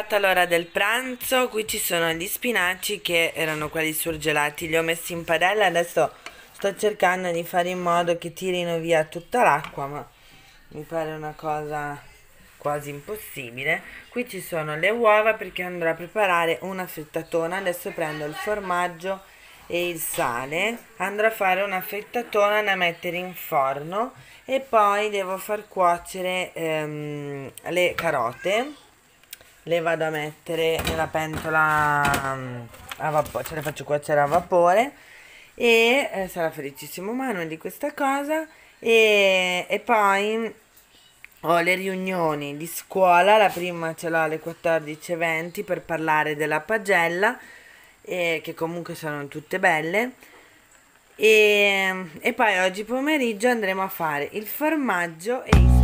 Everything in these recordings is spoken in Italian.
arrivata l'ora del pranzo. Qui ci sono gli spinaci che erano quelli surgelati, li ho messi in padella. Adesso sto cercando di fare in modo che tirino via tutta l'acqua, ma mi pare una cosa quasi impossibile. Qui ci sono le uova perché andrò a preparare una frittatona. Adesso prendo il formaggio e il sale, andrò a fare una frittatona da mettere in forno e poi devo far cuocere le carote. Le vado a mettere nella pentola a vapore, ce le faccio cuocere a vapore e sarà felicissimo Manuel di questa cosa. E poi ho le riunioni di scuola, la prima ce l'ho alle 14:20 per parlare della pagella, che comunque sono tutte belle. E poi oggi pomeriggio andremo a fare il formaggio e i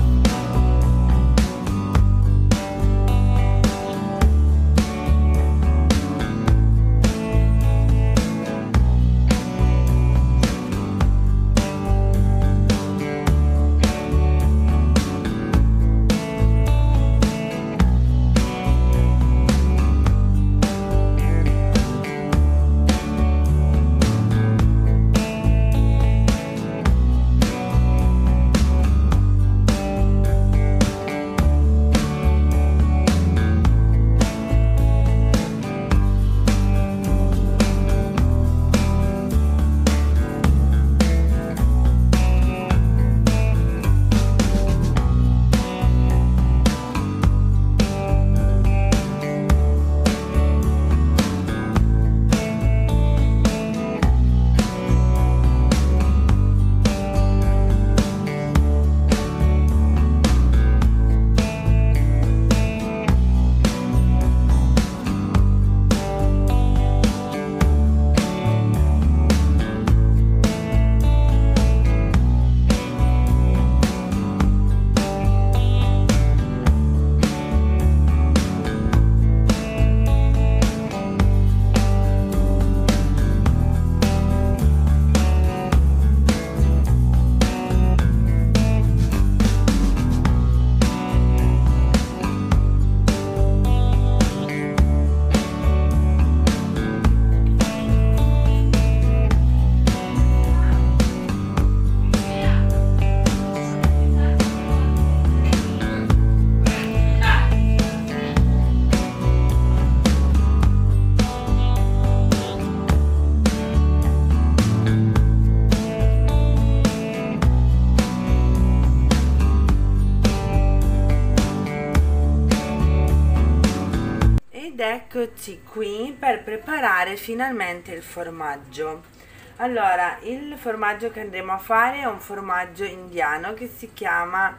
Ed eccoci qui per preparare finalmente il formaggio. Allora, il formaggio che andremo a fare è un formaggio indiano che si chiama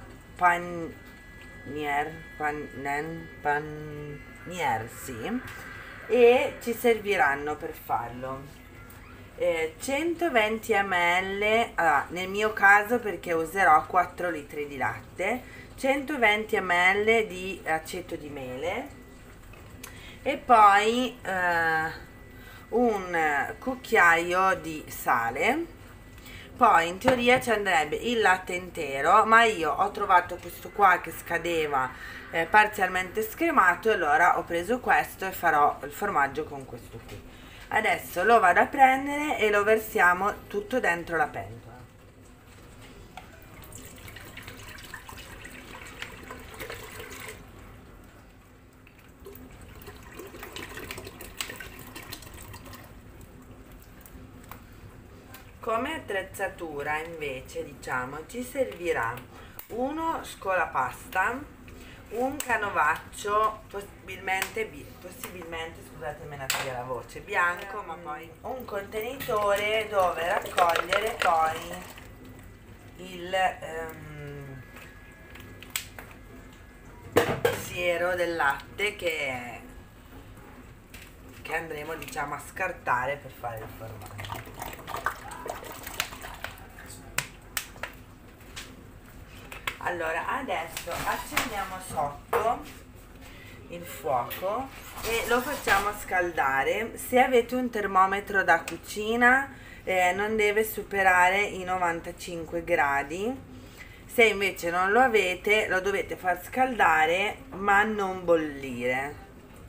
panier, sì, e ci serviranno per farlo 120 ml, allora, nel mio caso perché userò 4 litri di latte, 120 ml di aceto di mele e poi un cucchiaio di sale. Poi in teoria ci andrebbe il latte intero, ma io ho trovato questo qua che scadeva parzialmente scremato e allora ho preso questo e farò il formaggio con questo qui. Adesso lo vado a prendere e lo versiamo tutto dentro la pentola. Come attrezzatura invece diciamo ci servirà uno scolapasta, un canovaccio possibilmente scusatemi la via la voce, bianco, ma poi un contenitore dove raccogliere poi il siero del latte che andremo diciamo a scartare per fare il formaggio. Allora adesso accendiamo sotto il fuoco e lo facciamo scaldare. Se avete un termometro da cucina non deve superare i 95 gradi. Se invece non lo avete lo dovete far scaldare ma non bollire.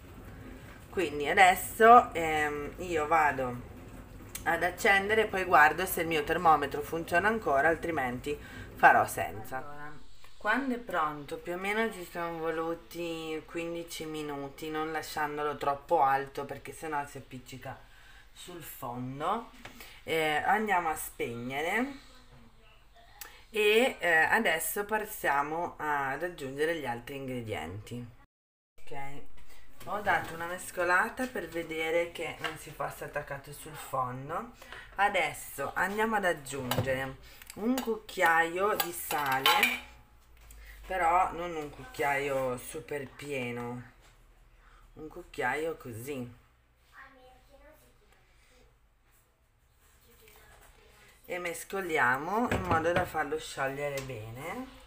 Quindi adesso io vado ad accendere e poi guardo se il mio termometro funziona ancora, altrimenti farò senza. Allora, quando è pronto, più o meno ci sono voluti 15 minuti, non lasciandolo troppo alto perché sennò si appiccica sul fondo. Andiamo a spegnere e adesso passiamo ad aggiungere gli altri ingredienti. Ok, ho dato una mescolata per vedere che non si fosse attaccato sul fondo. Adesso andiamo ad aggiungere un cucchiaio di sale, però non un cucchiaio super pieno, un cucchiaio così, e mescoliamo in modo da farlo sciogliere bene.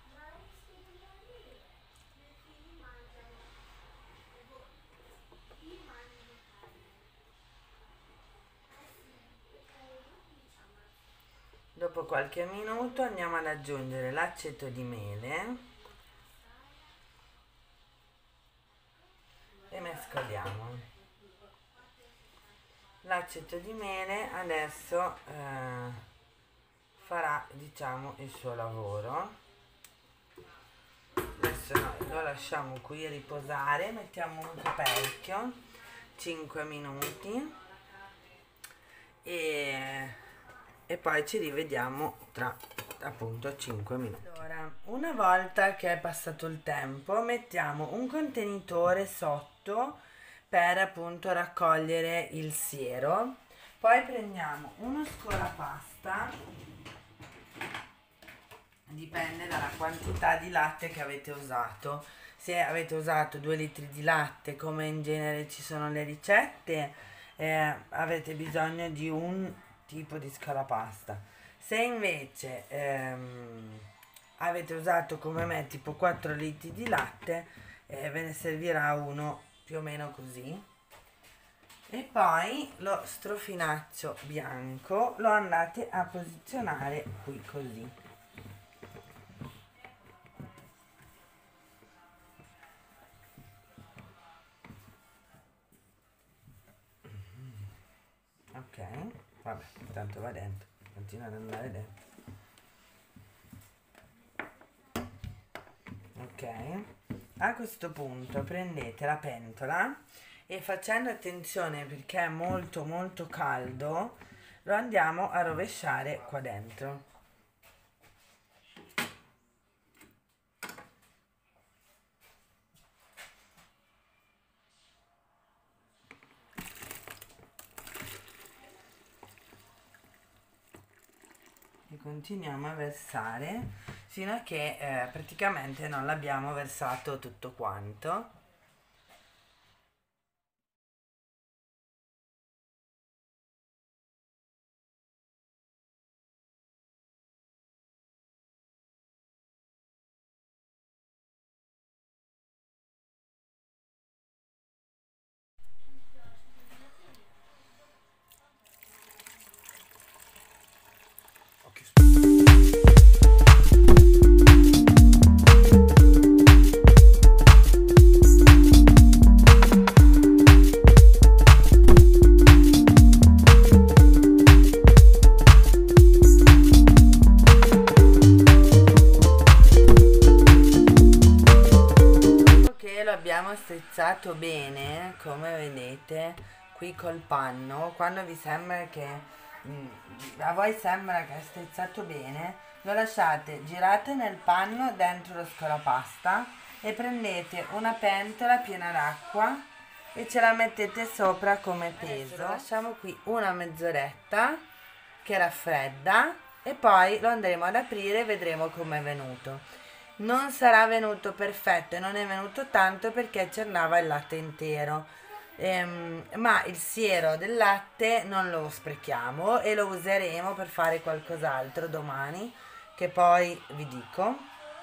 Dopo qualche minuto andiamo ad aggiungere l'aceto di mele e mescoliamo. L'aceto di mele adesso farà, diciamo, il suo lavoro. Adesso lo lasciamo qui riposare, mettiamo un coperchio 5 minuti e poi ci rivediamo tra appunto 5 minuti. Allora, una volta che è passato il tempo, mettiamo un contenitore sotto per appunto raccogliere il siero. Poi prendiamo uno scolapasta, dipende dalla quantità di latte che avete usato. Se avete usato 2 litri di latte, come in genere ci sono le ricette, avete bisogno di un tipo di scolapasta. Se invece avete usato come me tipo 4 litri di latte, ve ne servirà uno più o meno così. E poi lo strofinaccio bianco lo andate a posizionare qui così. Ok, vabbè, intanto va dentro, continua ad andare dentro. Ok, a questo punto prendete la pentola e, facendo attenzione perché è molto molto caldo, lo andiamo a rovesciare qua dentro. E continuiamo a versare fino a che praticamente non l'abbiamo versato tutto quanto. Abbiamo strizzato bene, come vedete qui col panno. Quando vi sembra che a voi sembra che è strizzato bene, lo lasciate, girate nel panno dentro lo scolapasta e prendete una pentola piena d'acqua e ce la mettete sopra come peso. Lo lasciamo qui una mezz'oretta che raffredda e poi lo andremo ad aprire e vedremo com'è venuto. Non sarà venuto perfetto e non è venuto tanto perché c'andava il latte intero, ma il siero del latte non lo sprechiamo e lo useremo per fare qualcos'altro domani, che poi vi dico.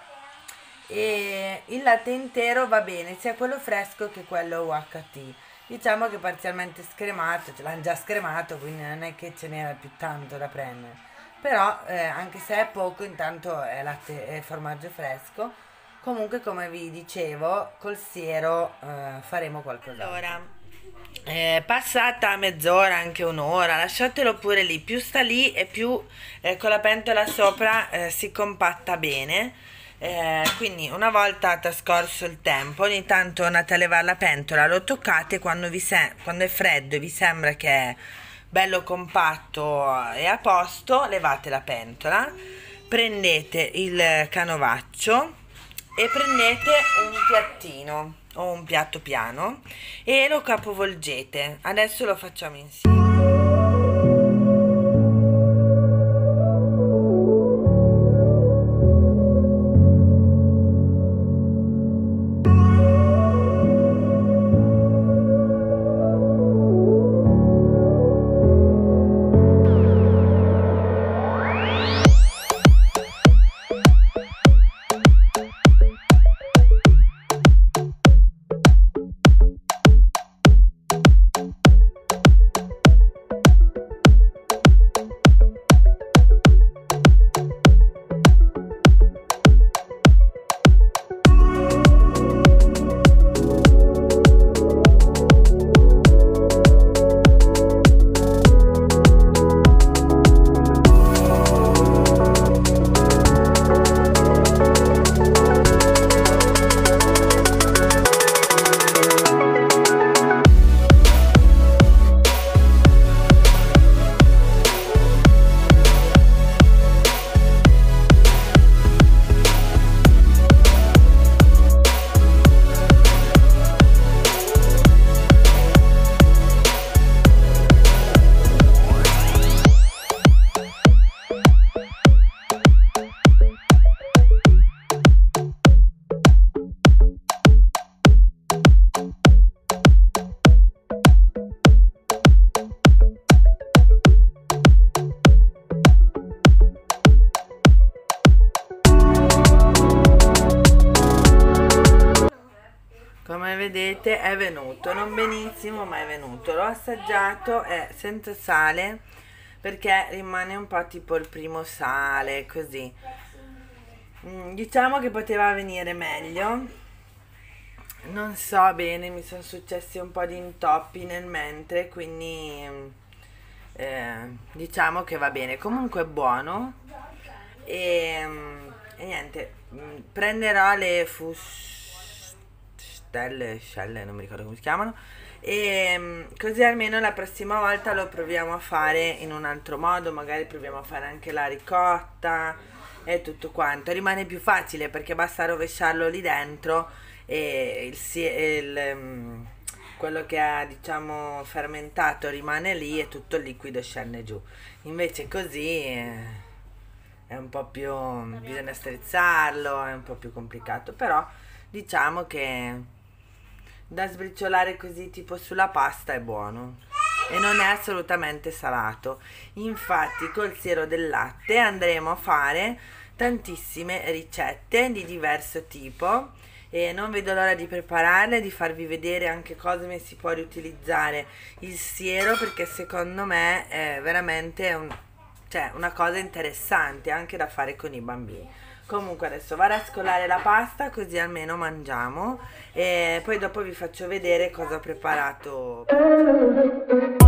E il latte intero va bene sia quello fresco che quello UHT. Diciamo che parzialmente scremato, ce l'hanno già scremato, quindi non è che ce n'era più tanto da prendere. Però anche se è poco, intanto è latte e formaggio fresco. Comunque, come vi dicevo, col siero faremo qualcosa. Allora, Passata mezz'ora, anche un'ora, lasciatelo pure lì, più sta lì e più con la pentola sopra si compatta bene. Quindi una volta trascorso il tempo, ogni tanto andate a levare la pentola, lo toccate quando, quando è freddo e vi sembra che è bello compatto e a posto, levate la pentola, prendete il canovaccio e prendete un piattino o un piatto piano e lo capovolgete. Adesso lo facciamo insieme. Come vedete è venuto, non benissimo ma è venuto. L'ho assaggiato, è senza sale perché rimane un po' tipo il primo sale, così. Diciamo che poteva venire meglio, non so bene, mi sono successi un po' di intoppi nel mentre, quindi diciamo che va bene. Comunque è buono e niente, prenderò le scelle, non mi ricordo come si chiamano, e così almeno la prossima volta lo proviamo a fare in un altro modo, magari proviamo a fare anche la ricotta e tutto quanto. Rimane più facile perché basta rovesciarlo lì dentro e quello che ha, diciamo, fermentato rimane lì e tutto il liquido scende giù. Invece così è un po' più, bisogna strizzarlo, è un po' più complicato, però diciamo che da sbriciolare così tipo sulla pasta è buono e non è assolutamente salato. Infatti col siero del latte andremo a fare tantissime ricette di diverso tipo e non vedo l'ora di prepararle, di farvi vedere anche come si può riutilizzare il siero, perché secondo me è veramente una cosa interessante anche da fare con i bambini. Comunque adesso vado a scolare la pasta così almeno mangiamo e poi dopo vi faccio vedere cosa ho preparato.